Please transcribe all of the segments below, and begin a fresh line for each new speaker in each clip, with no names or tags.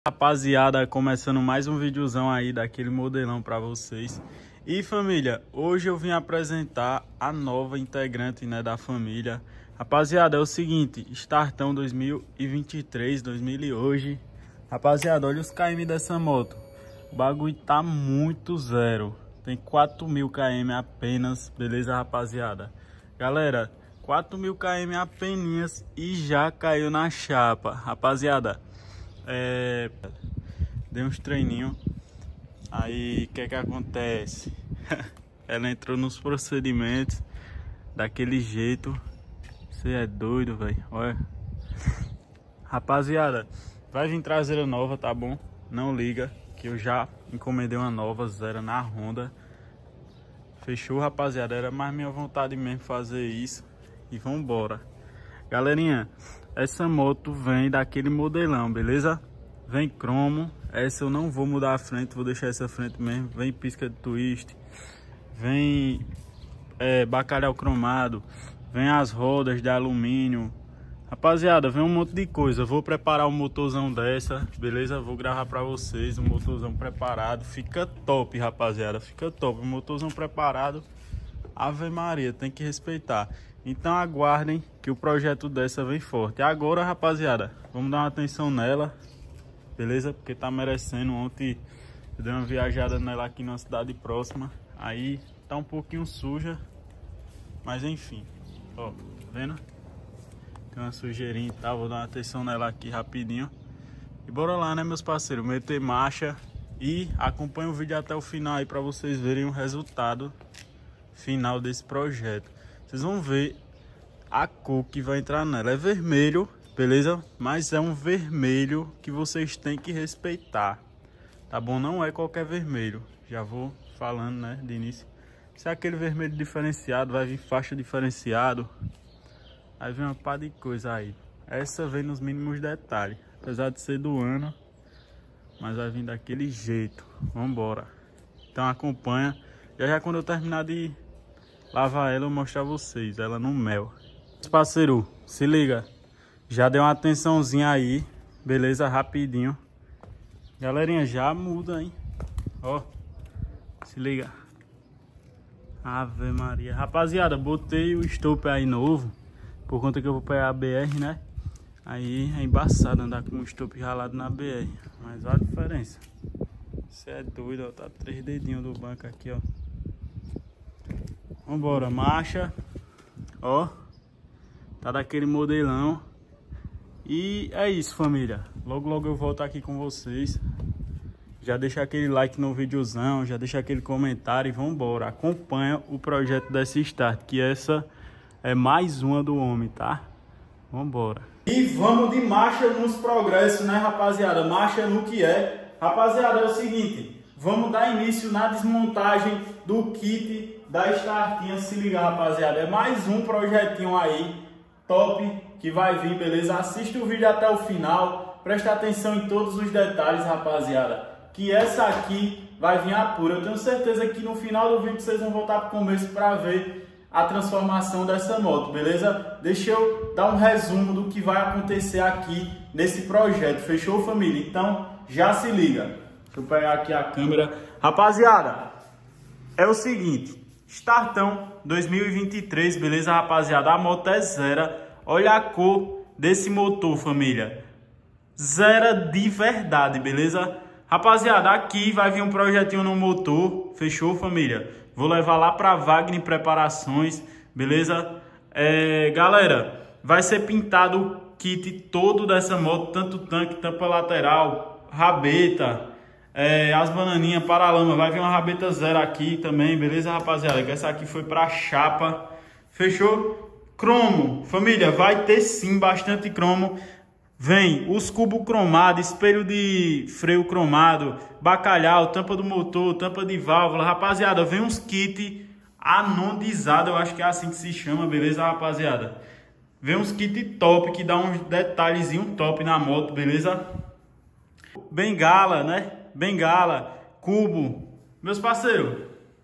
Rapaziada, começando mais um videozão aí daquele modelão pra vocês. E família, hoje eu vim apresentar a nova integrante, né, da família. Rapaziada, é o seguinte, Startão 2023, 2000 e hoje. Rapaziada, olha os km dessa moto. O bagulho tá muito zero. Tem 4.000 km apenas, beleza, rapaziada? Galera, 4.000 km apenas e já caiu na chapa. Rapaziada, dei uns treininhos. Aí o que acontece? Ela entrou nos procedimentos daquele jeito. Você é doido, velho. Olha, rapaziada, vai vir traseira nova, tá bom? Não liga que eu já encomendei uma nova zero na Honda. Fechou, rapaziada? Era mais minha vontade mesmo fazer isso. E vambora. Galerinha, essa moto vem daquele modelão, beleza? Vem cromo. Essa eu não vou mudar a frente, vou deixar essa frente mesmo. Vem pisca de twist. Vem bacalhau cromado. Vem as rodas de alumínio. Rapaziada, vem um monte de coisa. Vou preparar um motorzão dessa, beleza? Vou gravar pra vocês um motorzão preparado. Fica top, rapaziada. Fica top. Um motorzão preparado. Ave Maria, tem que respeitar. Então aguardem que o projeto dessa vem forte. Agora, rapaziada, vamos dar uma atenção nela, beleza? Porque tá merecendo. Ontem eu dei uma viajada nela aqui na cidade próxima. Aí tá um pouquinho suja, mas enfim. Ó, tá vendo? Tem uma sujeirinha e tal. Vou dar uma atenção nela aqui rapidinho. E bora lá, né, meus parceiros? Meter marcha. E acompanha o vídeo até o final aí pra vocês verem o resultado final desse projeto. Vocês vão ver a cor que vai entrar nela. É vermelho, beleza? Mas é um vermelho que vocês têm que respeitar, tá bom? Não é qualquer vermelho. Já vou falando, né, de início. Se é aquele vermelho diferenciado, vai vir faixa diferenciado. Aí vem uma pá de coisa aí. Essa vem nos mínimos detalhes. Apesar de ser do ano, mas vai vir daquele jeito. Vambora. Então acompanha. Já quando eu terminar de lavar ela, eu vou mostrar a vocês ela no mel. Parceiro, se liga. Já deu uma atençãozinha aí, beleza? Rapidinho. Galerinha, já muda, hein? Ó, se liga. Ave Maria. Rapaziada, botei o stopper aí novo, por conta que eu vou pegar a BR, né? Aí é embaçado andar com o stopper ralado na BR. Mas olha a diferença. Você é doido, ó. Tá 3 dedinhos do banco aqui, ó. Vambora, marcha. Ó, tá daquele modelão. E é isso, família. Logo logo eu volto aqui com vocês. Já deixa aquele like no videozão, já deixa aquele comentário e vambora. Acompanha o projeto dessa Start, que essa é mais uma do homem, tá? Vambora. E vamos de marcha nos progressos, né, rapaziada? Marcha no que é. Rapaziada, é o seguinte. Vamos dar início na desmontagem do kit da Startinha. Se liga, rapaziada. É mais um projetinho aí, top, que vai vir, beleza? Assiste o vídeo até o final. Presta atenção em todos os detalhes, rapaziada. Que essa aqui vai vir a pura. Eu tenho certeza que no final do vídeo vocês vão voltar para o começo para ver a transformação dessa moto, beleza? Deixa eu dar um resumo do que vai acontecer aqui nesse projeto. Fechou, família? Então, já se liga. Deixa eu pegar aqui a câmera. Rapaziada, é o seguinte. Startão 2023, beleza, rapaziada? A moto é zero. Olha a cor desse motor, família. Zero de verdade, beleza? Rapaziada, aqui vai vir um projetinho no motor. Fechou, família? Vou levar lá pra Wagner Preparações, beleza? Galera, vai ser pintado o kit todo dessa moto. Tanto tanque, tampa lateral, rabeta, as bananinhas, paralama. Vai vir uma rabeta zero aqui também, beleza, rapaziada? Que essa aqui foi pra chapa. Fechou? Cromo, família, vai ter sim bastante cromo. Vem os cubos cromados, espelho de freio cromado, bacalhau, tampa do motor, tampa de válvula. Rapaziada, vem uns kits anodizados, eu acho que é assim que se chama, beleza, rapaziada? Vem uns kits top, que dá uns detalhezinhos top na moto, beleza? Bengala, né? Bengala, cubo. Meus parceiros,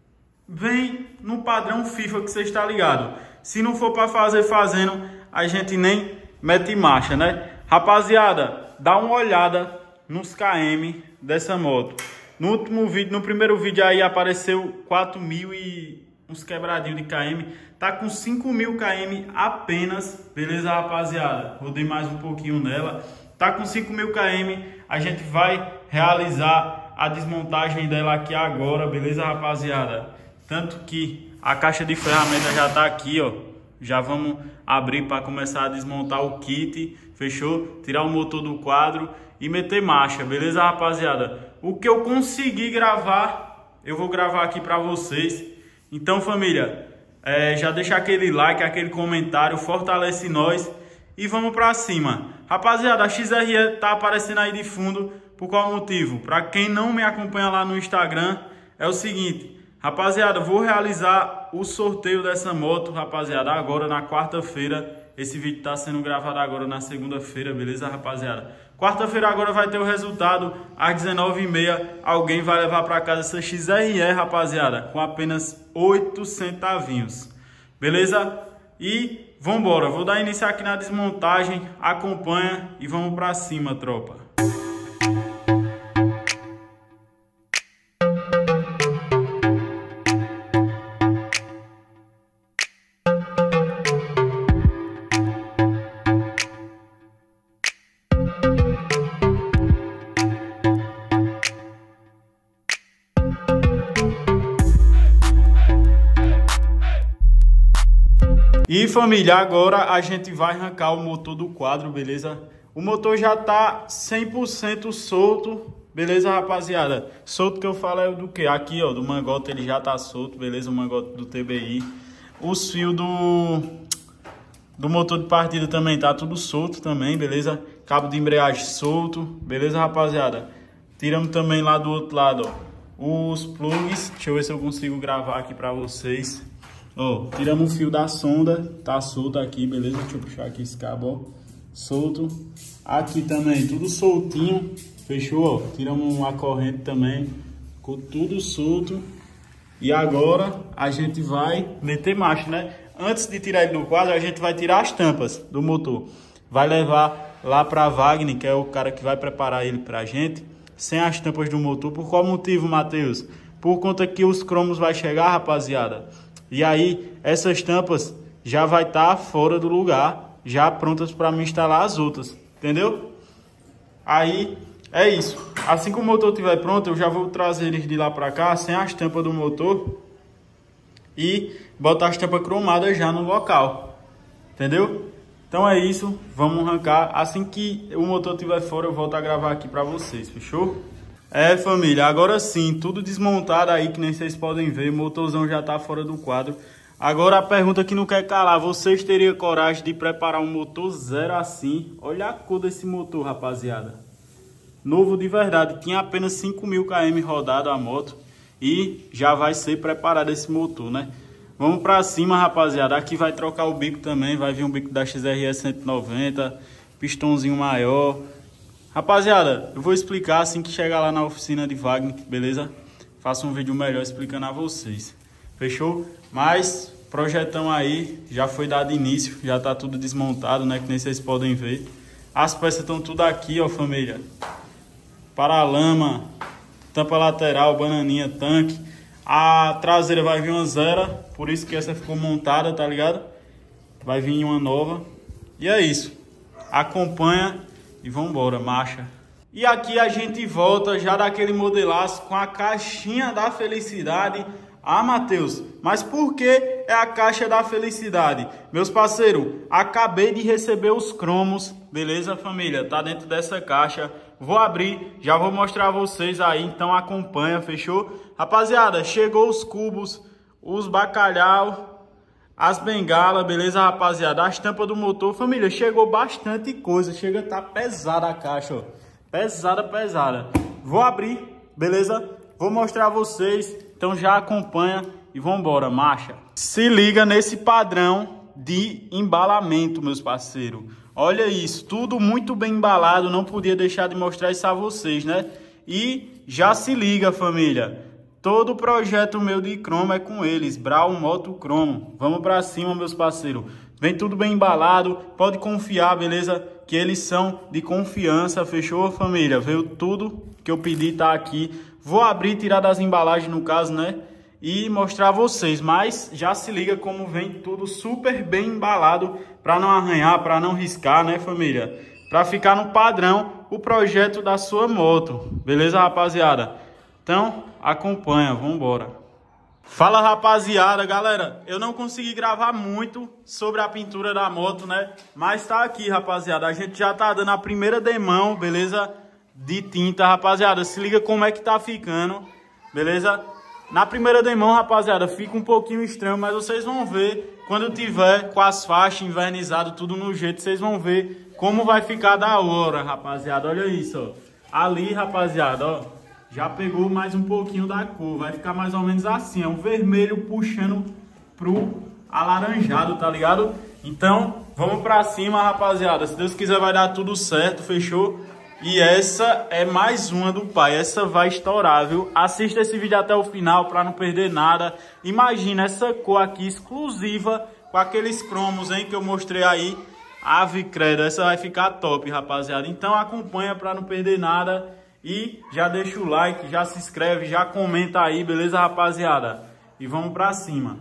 vem no padrão FIFA que você está ligado. Se não for para fazer fazendo, a gente nem mete marcha, né? Rapaziada, dá uma olhada nos KM dessa moto. No último vídeo, no primeiro vídeo aí apareceu 4.000 e uns quebradinhos de KM. Tá com 5.000 km apenas, beleza, rapaziada? Rodei mais um pouquinho nela. Tá com 5.000 km, a gente vai realizar a desmontagem dela aqui agora, beleza, rapaziada? Tanto que a caixa de ferramenta já tá aqui, ó. Já vamos abrir para começar a desmontar o kit, fechou? Tirar o motor do quadro e meter marcha, beleza, rapaziada? O que eu consegui gravar, eu vou gravar aqui para vocês. Então, família, já deixa aquele like, aquele comentário, fortalece nós e vamos pra cima. Rapaziada, a XRE tá aparecendo aí de fundo, por qual motivo? Pra quem não me acompanha lá no Instagram, é o seguinte, rapaziada, vou realizar o sorteio dessa moto, rapaziada, agora na quarta-feira. Esse vídeo tá sendo gravado agora na segunda-feira, beleza, rapaziada? Quarta-feira agora vai ter o resultado, às 19h30, alguém vai levar pra casa essa XRE, rapaziada, com apenas 8 centavinhos, beleza? E vambora, vou dar início aqui na desmontagem, acompanha e vamos pra cima, tropa. E família, agora a gente vai arrancar o motor do quadro, beleza? O motor já tá 100% solto, beleza, rapaziada? Solto que eu falo é do que? Aqui, ó, do mangote ele já tá solto, beleza? O mangote do TBI. Os fios do motor de partida também tá tudo solto também, beleza? Cabo de embreagem solto, beleza, rapaziada? Tiramos também lá do outro lado, ó, os plugs. Deixa eu ver se eu consigo gravar aqui pra vocês. Ó, tiramos o fio da sonda, tá solto aqui, beleza? Deixa eu puxar aqui esse cabo, ó, solto. Aqui também, tudo soltinho, fechou, ó. Tiramos a corrente também, ficou tudo solto. E agora a gente vai meter marcha, né? Antes de tirar ele do quadro, a gente vai tirar as tampas do motor. Vai levar lá pra Wagner, que é o cara que vai preparar ele pra gente, sem as tampas do motor. Por qual motivo, Matheus? Por conta que os cromos vai chegar, rapaziada. E aí, essas tampas já vai estar fora do lugar, já prontas para me instalar as outras, entendeu? Aí, é isso. Assim que o motor estiver pronto, eu já vou trazer eles de lá para cá, sem as tampas do motor, e botar as tampas cromadas já no local, entendeu? Então é isso, vamos arrancar. Assim que o motor estiver fora, eu volto a gravar aqui para vocês, fechou? É, família, agora sim, tudo desmontado aí, que nem vocês podem ver, o motorzão já tá fora do quadro. Agora a pergunta que não quer calar, vocês teriam coragem de preparar um motor zero assim? Olha a cor desse motor, rapaziada. Novo de verdade, tinha apenas 5.000 km rodado a moto e já vai ser preparado esse motor, né? Vamos pra cima, rapaziada, aqui vai trocar o bico também, vai vir um bico da XRE 190, pistãozinho maior. Rapaziada, eu vou explicar assim que chegar lá na oficina de Wagner, beleza? Faço um vídeo melhor explicando a vocês. Fechou? Mas, projetão aí, já foi dado início, já tá tudo desmontado, né? Que nem vocês podem ver. As peças estão tudo aqui, ó, família. Paralama, tampa lateral, bananinha, tanque. A traseira vai vir uma zero, por isso que essa ficou montada, tá ligado? Vai vir uma nova. E é isso. Acompanha. E vambora, marcha. E aqui a gente volta já daquele modelaço com a caixinha da felicidade. Ah, Matheus, mas por que é a caixa da felicidade? Meus parceiros, acabei de receber os cromos, beleza, família? Tá dentro dessa caixa. Vou abrir, já vou mostrar a vocês aí, então acompanha, fechou? Rapaziada, chegou os cubos, os bacalhau, as bengalas, beleza, rapaziada? As tampas do motor, família, chegou bastante coisa. Chega, tá pesada a caixa, ó. Pesada, pesada. Vou abrir, beleza? Vou mostrar a vocês. Então já acompanha e vambora, marcha. Se liga nesse padrão de embalamento, meus parceiros. Olha isso, tudo muito bem embalado. Não podia deixar de mostrar isso a vocês, né? E já se liga, família. Todo projeto meu de cromo é com eles, Brau Moto Cromo. Vamos pra cima, meus parceiros. Vem tudo bem embalado, pode confiar, beleza? Que eles são de confiança, fechou, família? Veio tudo que eu pedi, tá aqui. Vou abrir, tirar das embalagens no caso, né? E mostrar a vocês, mas já se liga como vem tudo super bem embalado para não arranhar, para não riscar, né, família? Para ficar no padrão o projeto da sua moto, beleza, rapaziada? Então, acompanha, vamos embora. Fala, rapaziada, galera, eu não consegui gravar muito sobre a pintura da moto, né? Mas tá aqui, rapaziada, a gente já tá dando a primeira demão, beleza? De tinta, rapaziada, se liga como é que tá ficando, beleza? Na primeira demão, rapaziada, fica um pouquinho estranho, mas vocês vão ver quando tiver com as faixas invernizadas, tudo no jeito, vocês vão ver como vai ficar da hora, rapaziada. Olha isso, ó. Ali, rapaziada, ó, já pegou mais um pouquinho da cor, vai ficar mais ou menos assim, é um vermelho puxando pro alaranjado, tá ligado? Então, vamos pra cima, rapaziada, se Deus quiser vai dar tudo certo, fechou? E essa é mais uma do pai, essa vai estourar, viu? Assista esse vídeo até o final para não perder nada. Imagina essa cor aqui exclusiva com aqueles cromos, hein, que eu mostrei aí. Ave credo, essa vai ficar top, rapaziada. Então acompanha para não perder nada e já deixa o like, já se inscreve, já comenta aí, beleza, rapaziada? E vamos para cima.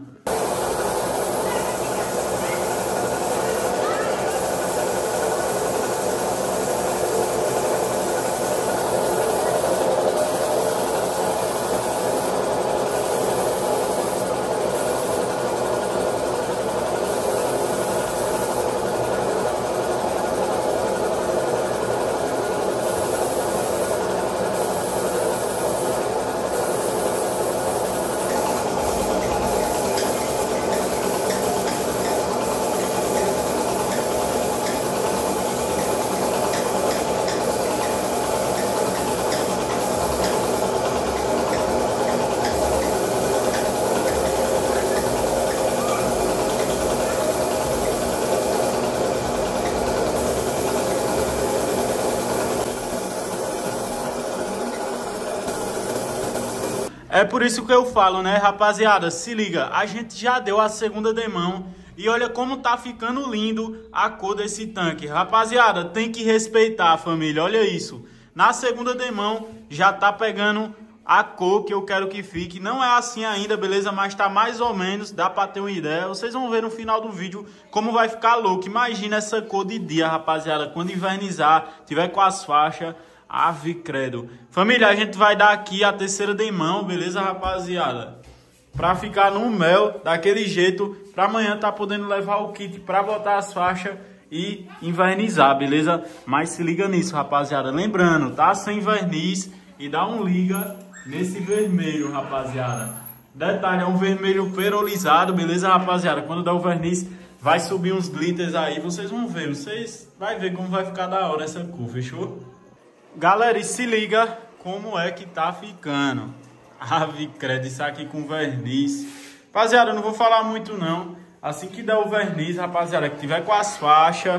É por isso que eu falo, né, rapaziada? Se liga, a gente já deu a segunda demão e olha como tá ficando lindo a cor desse tanque. Rapaziada, tem que respeitar a família, olha isso. Na segunda demão já tá pegando a cor que eu quero que fique. Não é assim ainda, beleza? Mas tá mais ou menos, dá pra ter uma ideia. Vocês vão ver no final do vídeo como vai ficar louco. Imagina essa cor de dia, rapaziada, quando invernizar, tiver com as faixas. Ave credo. Família, a gente vai dar aqui a terceira demão, beleza, rapaziada? Pra ficar no mel, daquele jeito, pra amanhã tá podendo levar o kit pra botar as faixas e invernizar, beleza? Mas se liga nisso, rapaziada. Lembrando, tá sem verniz e dá um liga nesse vermelho, rapaziada. Detalhe, é um vermelho perolizado, beleza, rapaziada? Quando der o verniz, vai subir uns glitters aí, vocês vão ver. Vocês vão ver como vai ficar da hora essa cor, fechou? Galera, e se liga como é que tá ficando. Ave credo, isso aqui com verniz. Rapaziada, eu não vou falar muito não. Assim que der o verniz, rapaziada, que tiver com as faixas,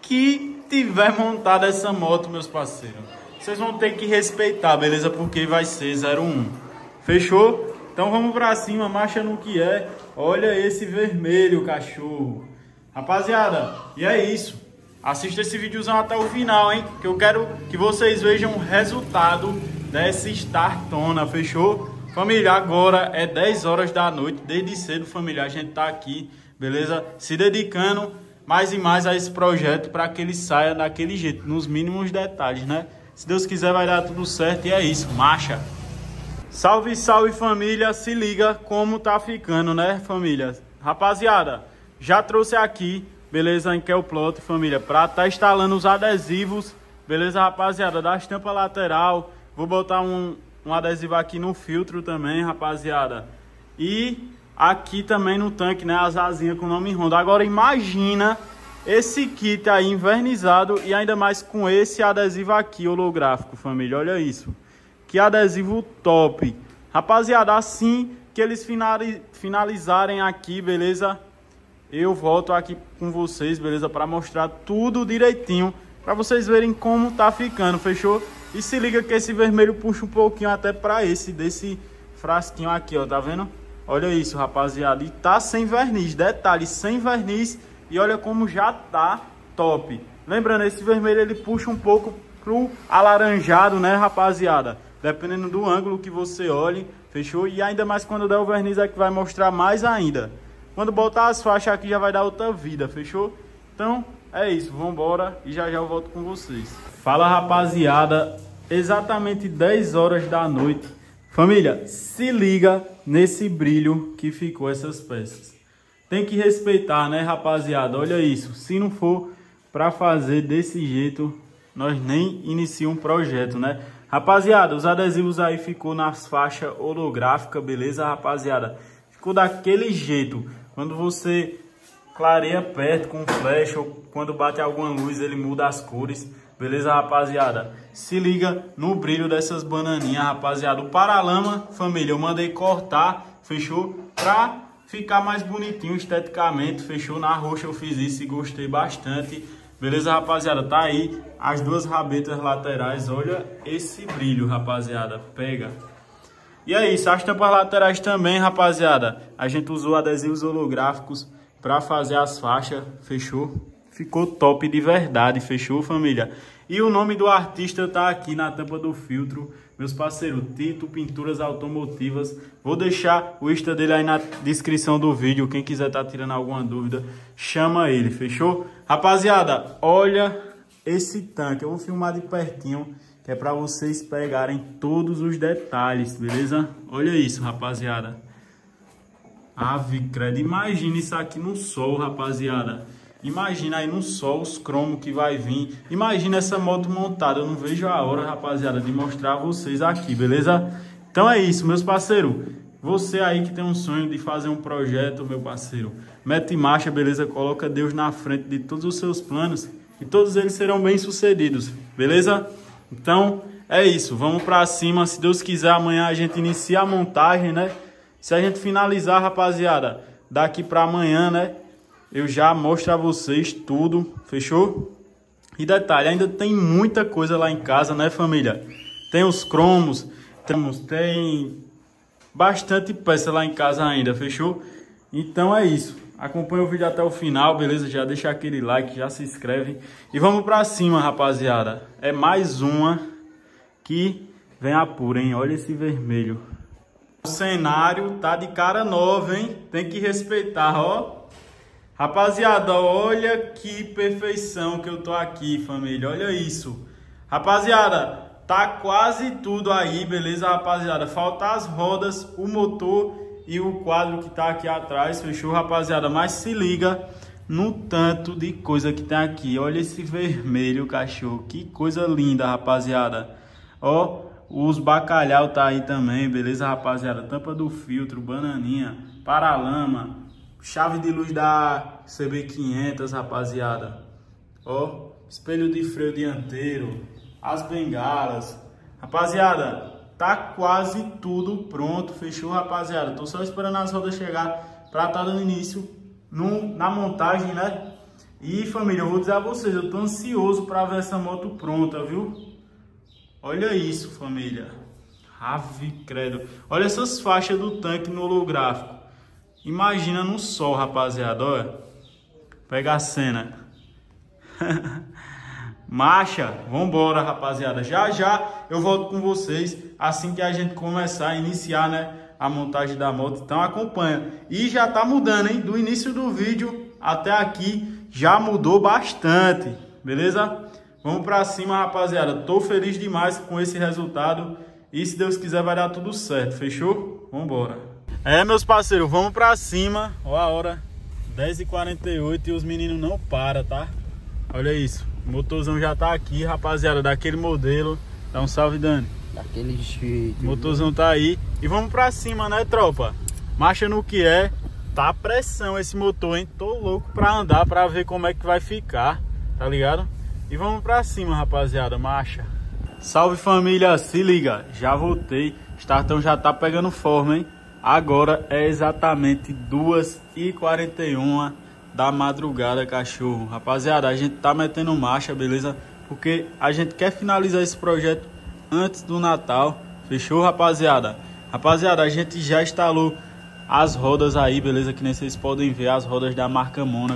que tiver montada essa moto, meus parceiros, vocês vão ter que respeitar, beleza? Porque vai ser 01. Fechou? Então vamos pra cima, marcha no que é. Olha esse vermelho, cachorro. Rapaziada, e é isso. Assista esse videozão até o final, hein? Que eu quero que vocês vejam o resultado dessa startona, fechou? Família, agora é 10 horas da noite, desde cedo, família, a gente tá aqui, beleza? Se dedicando mais e mais a esse projeto para que ele saia daquele jeito, nos mínimos detalhes, né? Se Deus quiser vai dar tudo certo e é isso, marcha! Salve, salve família, se liga como tá ficando, né, família? Rapaziada, já trouxe aqui, beleza, em Kelplot, família, pra tá instalando os adesivos, beleza, rapaziada, da estampa lateral. Vou botar um adesivo aqui no filtro também, rapaziada. E aqui também no tanque, né, as asinhas com o nome Honda. Agora imagina esse kit aí invernizado e ainda mais com esse adesivo aqui holográfico, família, olha isso. Que adesivo top. Rapaziada, assim que eles finalizarem aqui, beleza? Eu volto aqui com vocês, beleza? Para mostrar tudo direitinho, para vocês verem como tá ficando, fechou? E se liga que esse vermelho puxa um pouquinho até para desse frasquinho aqui, ó, tá vendo? Olha isso, rapaziada. E tá sem verniz, detalhe, sem verniz E olha como já tá top. Lembrando, esse vermelho ele puxa um pouco pro alaranjado, né, rapaziada? Dependendo do ângulo que você olhe, fechou? E ainda mais quando der o verniz é que vai mostrar mais ainda. Quando botar as faixas aqui já vai dar outra vida, fechou? Então é isso, vambora e já eu volto com vocês. Fala, rapaziada, exatamente 10 horas da noite. Família, se liga nesse brilho que ficou essas peças. Tem que respeitar, né, rapaziada? Olha isso, se não for para fazer desse jeito, nós nem iniciamos um projeto, né? Rapaziada, os adesivos aí ficou nas faixas holográficas, beleza, rapaziada? Ficou daquele jeito. Quando você clareia perto com flash ou quando bate alguma luz, ele muda as cores. Beleza, rapaziada? Se liga no brilho dessas bananinhas, rapaziada. O paralama, família, eu mandei cortar, fechou? Pra ficar mais bonitinho esteticamente, fechou? Na roxa eu fiz isso e gostei bastante. Beleza, rapaziada? Tá aí as duas rabetas laterais. Olha esse brilho, rapaziada. Pega. E é isso. As tampas laterais também, rapaziada. A gente usou adesivos holográficos pra fazer as faixas. Fechou? Ficou top de verdade. Fechou, família? E o nome do artista tá aqui na tampa do filtro. Meus parceiros, Tito Pinturas Automotivas. Vou deixar o Insta dele aí na descrição do vídeo. Quem quiser tá tirando alguma dúvida, chama ele, fechou? Rapaziada, olha esse tanque. Eu vou filmar de pertinho, que é pra vocês pegarem todos os detalhes, beleza? Olha isso, rapaziada. Ave credo, imagina isso aqui no sol, rapaziada. Imagina aí no sol os cromos que vai vir. Imagina essa moto montada. Eu não vejo a hora, rapaziada, de mostrar a vocês aqui, beleza? Então é isso, meus parceiros. Você aí que tem um sonho de fazer um projeto, meu parceiro, mete marcha, beleza? Coloca Deus na frente de todos os seus planos e todos eles serão bem sucedidos, beleza? Então é isso, vamos pra cima. Se Deus quiser, amanhã a gente inicia a montagem, né? Se a gente finalizar, rapaziada, daqui pra amanhã, né, eu já mostro a vocês tudo, fechou? E detalhe, ainda tem muita coisa lá em casa, né, família? Tem os cromos, tem bastante peça lá em casa ainda, fechou? Então é isso. Acompanha o vídeo até o final, beleza? Já deixa aquele like, já se inscreve. E vamos pra cima, rapaziada. É mais uma que vem a pura, hein? Olha esse vermelho. O cenário tá de cara nova, hein? Tem que respeitar, ó. Rapaziada, olha que perfeição que eu tô aqui, família. Olha isso. Rapaziada, tá quase tudo aí, beleza, rapaziada? Falta as rodas, o motor e o quadro que tá aqui atrás, fechou, rapaziada? Mas se liga no tanto de coisa que tem aqui. Olha esse vermelho, cachorro. Que coisa linda, rapaziada. Ó, os bacalhau tá aí também, beleza, rapaziada? Tampa do filtro, bananinha, paralama, chave de luz da CB500, rapaziada. Ó, espelho de freio dianteiro, as bengalas. Rapaziada, tá quase tudo pronto, fechou, rapaziada? Tô só esperando as rodas chegar pra tá dando início na montagem, né? E, família, eu vou dizer a vocês, eu tô ansioso pra ver essa moto pronta, viu? Olha isso, família. Ave credo. Olha essas faixas do tanque no holográfico. Imagina no sol, rapaziada, olha. Pega a cena. Marcha, vambora, rapaziada. Já eu volto com vocês assim que a gente começar a iniciar, né, a montagem da moto. Então acompanha. E já tá mudando, hein? Do início do vídeo até aqui já mudou bastante, beleza? Vamos pra cima, rapaziada. Tô feliz demais com esse resultado. E se Deus quiser vai dar tudo certo, fechou? Vambora. É, meus parceiros, vamos pra cima. Ó a hora, 10h48 e os meninos não param, tá? Olha isso. O motorzão já tá aqui, rapaziada, daquele modelo. Dá um salve, Dani.
Daquele jeito.
O motorzão tá aí. E vamos pra cima, né, tropa? Marcha no que é. Tá pressão esse motor, hein? Tô louco pra andar, pra ver como é que vai ficar. Tá ligado? E vamos pra cima, rapaziada. Marcha. Salve, família. Se liga. Já voltei. O startão já tá pegando forma, hein? Agora é exatamente 2h41 da madrugada, cachorro. Rapaziada, a gente tá metendo marcha, beleza? Porque a gente quer finalizar esse projeto antes do Natal. Fechou, rapaziada? Rapaziada, a gente já instalou as rodas aí, beleza? Que nem vocês podem ver, as rodas da marca Mônaco.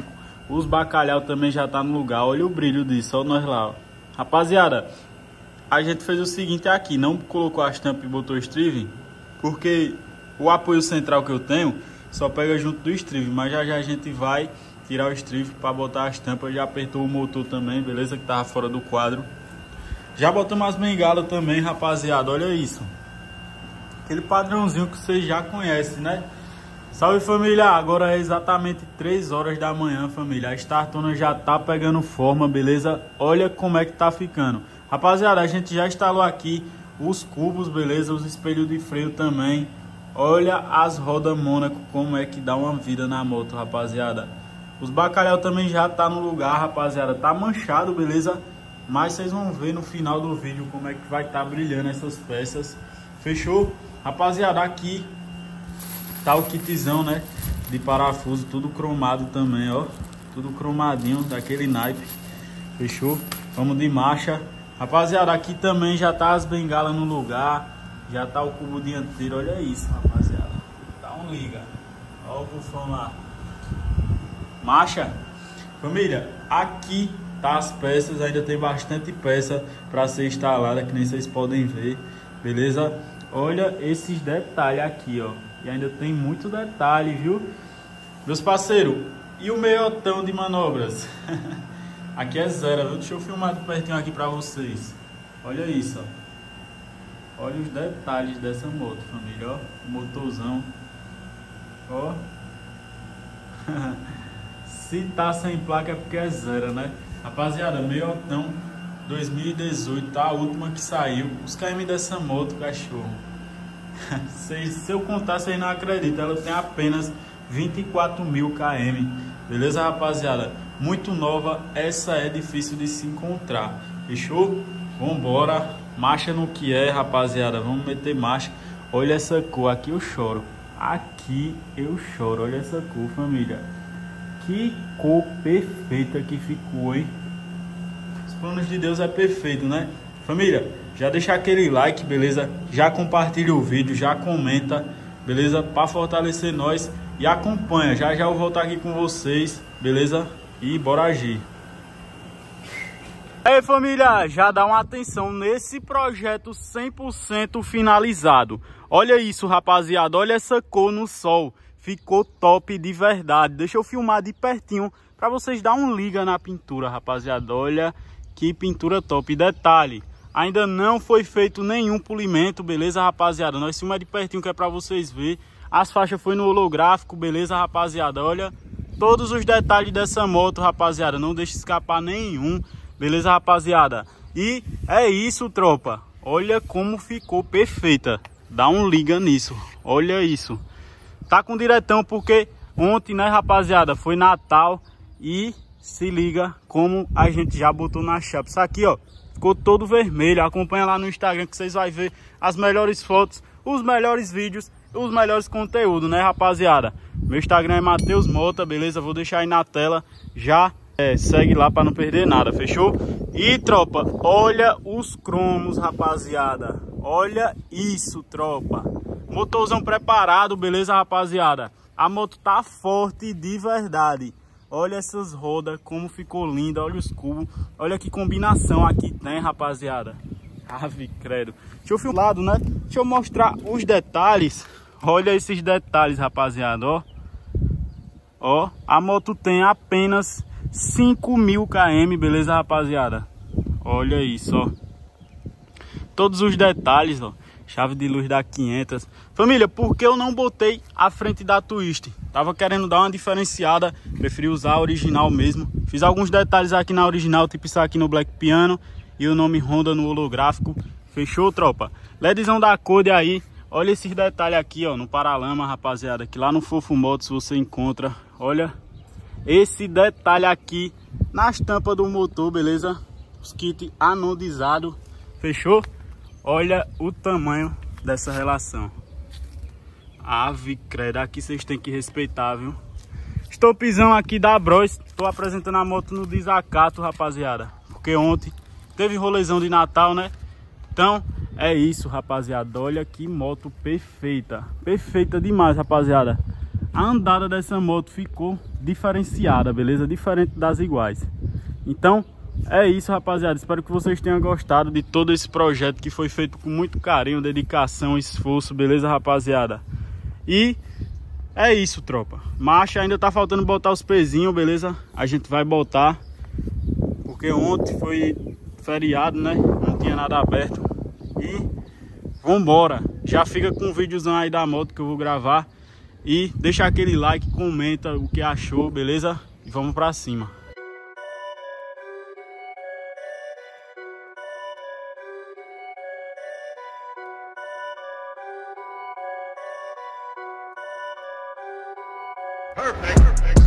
Os bacalhau também já tá no lugar. Olha o brilho disso, olha nós lá, ó. Rapaziada, a gente fez o seguinte aqui, não colocou as tampas e botou o estrive, porque o apoio central que eu tenho só pega junto do estrive, mas já já a gente vai tirar o estrive para botar as tampas. Já apertou o motor também, beleza, que tava fora do quadro. Já botamos as bengalas também, rapaziada, olha isso. Aquele padrãozinho que vocês já conhecem, né? Salve, família, agora é exatamente 3 horas da manhã, família. A startona já tá pegando forma, beleza? Olha como é que tá ficando. Rapaziada, a gente já instalou aqui os cubos, beleza? Os espelhos de freio também. Olha as rodas Mônaco, como é que dá uma vida na moto, rapaziada. Os bacalhau também já tá no lugar, rapaziada. Tá manchado, beleza? Mas vocês vão ver no final do vídeo como é que vai estar brilhando essas peças. Fechou? Rapaziada, aqui tá o kitzão, né, de parafuso, tudo cromado também, ó. Tudo cromadinho, daquele naipe. Fechou? Vamos de marcha. Rapaziada, aqui também já tá as bengalas no lugar. Já tá o cubo dianteiro, olha isso, rapaziada. Dá um liga. Ó o bufão lá. Marcha. Família, aqui tá as peças, ainda tem bastante peça para ser instalada, que nem vocês podem ver. Beleza? Olha esses detalhes aqui, ó. E ainda tem muito detalhe, viu? Meus parceiros, e o meiotão de manobras? Aqui é zero, viu? Deixa eu filmar de pertinho aqui pra vocês. Olha isso, ó. Olha os detalhes dessa moto, família, ó. O motorzão. Ó. Se tá sem placa é porque é zero, né? Rapaziada, meiotão 2018, tá? A última que saiu. Os KM dessa moto, cachorro. Se eu contar, vocês não acreditam. Ela tem apenas 24.000 km. Beleza, rapaziada? Muito nova. Essa é difícil de se encontrar. Fechou? Vambora. Marcha no que é, rapaziada. Vamos meter marcha. Olha essa cor. Aqui eu choro. Aqui eu choro. Olha essa cor, família. Que cor perfeita que ficou, hein? Os planos de Deus é perfeito, né? Família, já deixa aquele like, beleza? Já compartilha o vídeo, já comenta, beleza? Para fortalecer nós e acompanha. Já já eu vou voltar aqui com vocês, beleza? E bora agir. Aí, família, já dá uma atenção nesse projeto 100% finalizado. Olha isso, rapaziada, olha essa cor no sol. Ficou top de verdade. Deixa eu filmar de pertinho para vocês dar um liga na pintura, rapaziada. Olha que pintura top. Detalhe, ainda não foi feito nenhum polimento, beleza, rapaziada? Nós filmamos de pertinho que é para vocês verem. As faixas foi no holográfico, beleza, rapaziada? Olha todos os detalhes dessa moto, rapaziada. Não deixe escapar nenhum, beleza, rapaziada? E é isso, tropa. Olha como ficou perfeita. Dá um liga nisso. Olha isso. Tá com diretão porque ontem, né, rapaziada, foi Natal. E se liga como a gente já botou na chapa. Isso aqui, ó, ficou todo vermelho. Acompanha lá no Instagram que vocês vão ver as melhores fotos, os melhores vídeos, os melhores conteúdos, né, rapaziada? Meu Instagram é Matheus Mota, beleza? Vou deixar aí na tela. Já segue lá para não perder nada, fechou? E, tropa, olha os cromos, rapaziada. Olha isso, tropa. Motorzão preparado, beleza, rapaziada? A moto tá forte de verdade. Olha essas rodas, como ficou linda. Olha os cubos. Olha que combinação aqui tem, rapaziada. Ave credo. Deixa eu filmar, né? Deixa eu mostrar os detalhes. Olha esses detalhes, rapaziada, ó. Ó, a moto tem apenas 5.000 km, beleza, rapaziada? Olha isso, ó. Todos os detalhes, ó. Chave de luz da 500. Família, por que eu não botei a frente da Twist? Tava querendo dar uma diferenciada, preferi usar a original mesmo. Fiz alguns detalhes aqui na original, tipo isso aqui no Black Piano e o nome Honda no holográfico. Fechou, tropa? LEDzão da Code aí. Olha esses detalhes aqui, ó, no paralama, rapaziada, que lá no Fofo Motos você encontra. Olha esse detalhe aqui nas tampas do motor, beleza? Os kits anodizados. Fechou? Olha o tamanho dessa relação. Ave credo, aqui vocês têm que respeitar, viu? Estopizão aqui da Bros. Tô apresentando a moto no desacato, rapaziada. Porque ontem teve rolezão de Natal, né? Então é isso, rapaziada. Olha que moto perfeita. Perfeita demais, rapaziada. A andada dessa moto ficou diferenciada, beleza? Diferente das iguais. Então, é isso, rapaziada. Espero que vocês tenham gostado de todo esse projeto que foi feito com muito carinho, dedicação, esforço, beleza, rapaziada? E é isso, tropa. Marcha, ainda tá faltando botar os pezinhos, beleza? A gente vai botar, porque ontem foi feriado, né? Não tinha nada aberto. E vambora. Já fica com um videozão aí da moto que eu vou gravar. E deixa aquele like, comenta o que achou, beleza? E vamos pra cima.
Perfect.